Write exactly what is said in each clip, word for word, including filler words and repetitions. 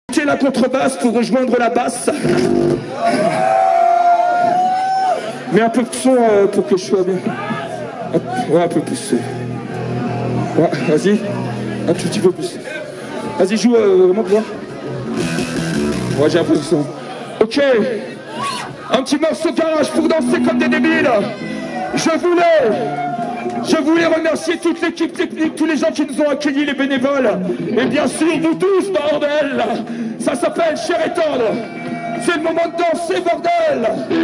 C'est la contrebasse pour rejoindre la basse. Mais un peu de son euh, pour que je sois bien. Hop, ouais, un peu plus. Ouais, vas-y. Un tout petit peu plus. Vas-y, joue euh, vraiment bien. Ouais, j'ai l'impression. Ok. Un petit morceau garage pour danser comme des débiles. Je voulais... Je voulais remercier toute l'équipe technique, tous les gens qui nous ont accueillis, les bénévoles. Et bien sûr, vous tous, bordel. Ça s'appelle Cher et Tendre. C'est le moment de danser, bordel.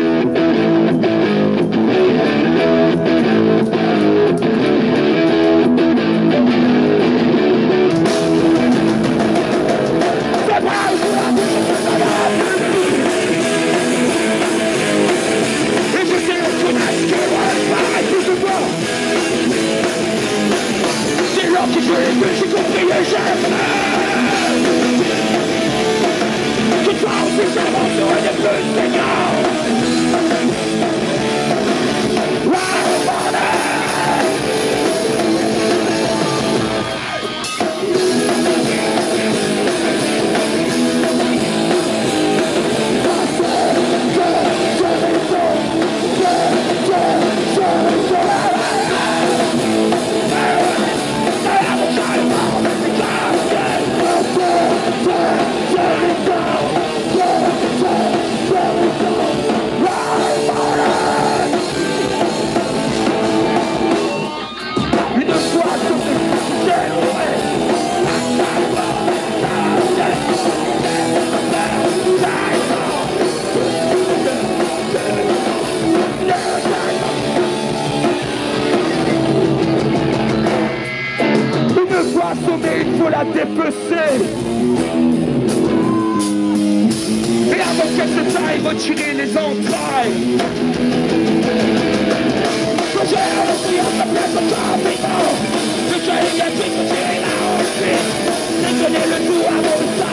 J'ai compris les gestes. Que toi aussi j'avancerai de plus d'égards. Il faut la dépecer. Et avant qu'elle se taille, retirer les entrailles. Je gère le client, ça plaît au capitaine. Je gère les gâteaux, je gère la ensuite. Je connais le tout à mon